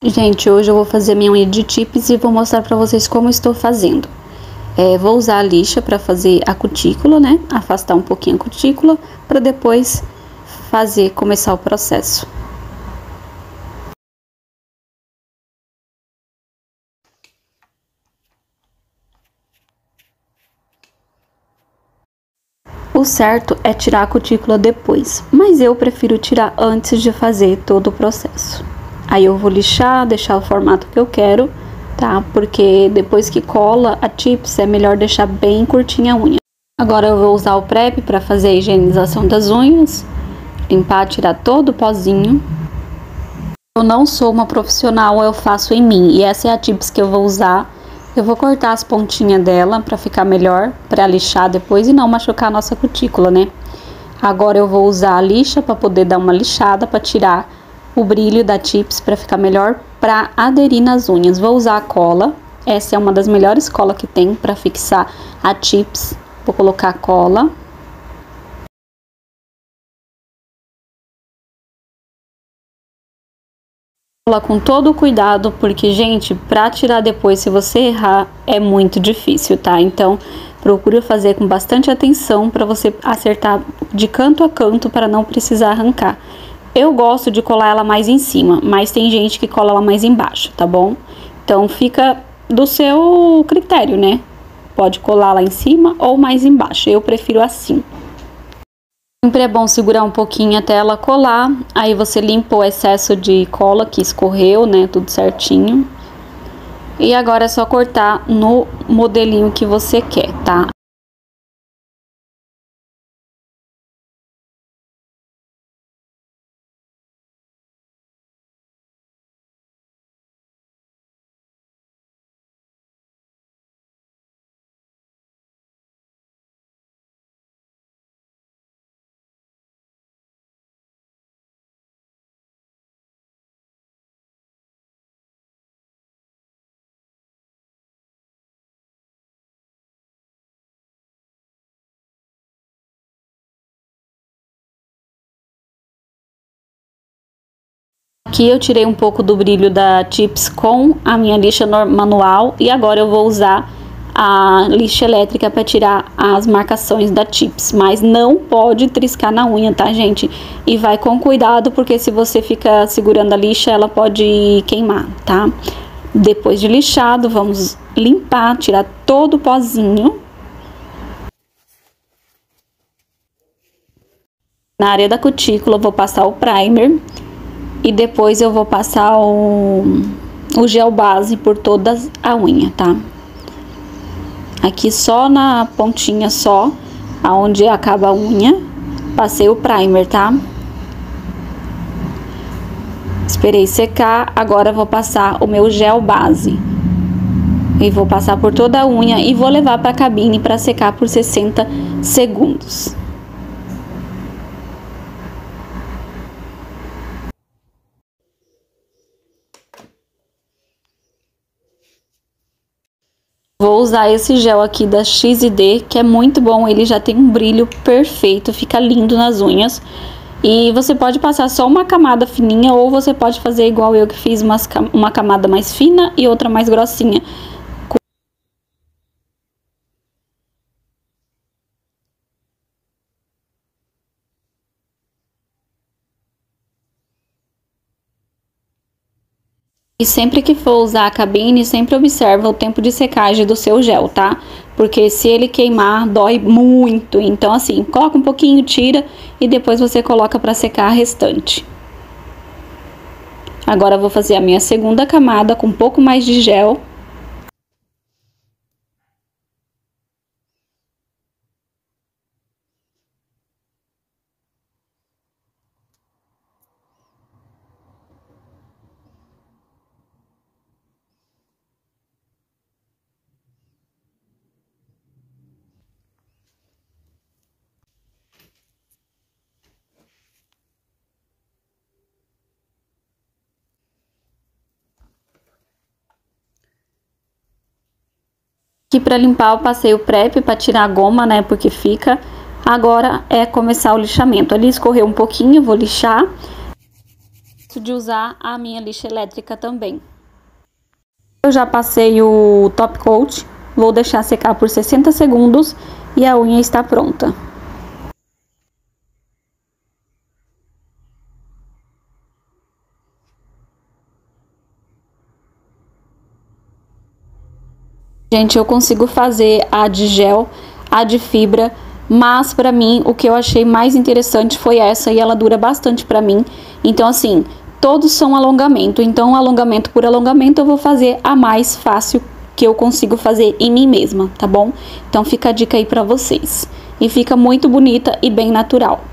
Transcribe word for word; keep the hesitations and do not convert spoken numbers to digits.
Gente, hoje eu vou fazer minha unha de tips e vou mostrar pra vocês como estou fazendo. É, vou usar a lixa pra fazer a cutícula, né? Afastar um pouquinho a cutícula pra depois fazer, começar o processo. O certo é tirar a cutícula depois, mas eu prefiro tirar antes de fazer todo o processo. Aí eu vou lixar, deixar o formato que eu quero, tá? Porque depois que cola a tips é melhor deixar bem curtinha a unha. Agora eu vou usar o prep para fazer a higienização das unhas, limpar, tirar todo o pozinho. Eu não sou uma profissional, eu faço em mim, e essa é a tips que eu vou usar. Eu vou cortar as pontinhas dela para ficar melhor, para lixar depois e não machucar a nossa cutícula, né? Agora eu vou usar a lixa para poder dar uma lixada, para tirar o brilho da tips, para ficar melhor, para aderir nas unhas. Vou usar a cola, essa é uma das melhores colas que tem para fixar a tips. Vou colocar a cola. Com todo o cuidado, porque, gente, pra tirar depois, se você errar, é muito difícil, tá? Então, procure fazer com bastante atenção para você acertar de canto a canto para não precisar arrancar. Eu gosto de colar ela mais em cima, mas tem gente que cola ela mais embaixo, tá bom? Então, fica do seu critério, né? Pode colar lá em cima ou mais embaixo, eu prefiro assim. Sempre é bom segurar um pouquinho até ela colar, aí você limpa o excesso de cola que escorreu, né, tudo certinho. E agora é só cortar no modelinho que você quer, tá? Aqui eu tirei um pouco do brilho da tips com a minha lixa manual e agora eu vou usar a lixa elétrica para tirar as marcações da tips, mas não pode triscar na unha, tá, gente? E vai com cuidado, porque se você fica segurando a lixa, ela pode queimar, tá? Depois de lixado, vamos limpar, tirar todo o pozinho. Na área da cutícula, eu vou passar o primer. E depois eu vou passar o, o gel base por toda a unha, tá? Aqui só na pontinha só, aonde acaba a unha, passei o primer, tá? Esperei secar, agora vou passar o meu gel base. E vou passar por toda a unha e vou levar para a cabine para secar por sessenta segundos. Vou usar esse gel aqui da X D, que é muito bom, ele já tem um brilho perfeito, fica lindo nas unhas. E você pode passar só uma camada fininha, ou você pode fazer igual eu que fiz, umas, uma camada mais fina e outra mais grossinha. E sempre que for usar a cabine, sempre observa o tempo de secagem do seu gel, tá? Porque se ele queimar, dói muito. Então, assim, coloca um pouquinho, tira e depois você coloca para secar a restante. Agora eu vou fazer a minha segunda camada com um pouco mais de gel. Aqui para limpar eu passei o prep para tirar a goma, né, porque fica. Agora é começar o lixamento. Ali escorreu um pouquinho, vou lixar. De usar a minha lixa elétrica também. Eu já passei o top coat, vou deixar secar por sessenta segundos e a unha está pronta. Gente, eu consigo fazer a de gel, a de fibra, mas pra mim o que eu achei mais interessante foi essa e ela dura bastante pra mim. Então assim, todos são alongamento, então alongamento por alongamento eu vou fazer a mais fácil que eu consigo fazer em mim mesma, tá bom? Então fica a dica aí pra vocês. E fica muito bonita e bem natural.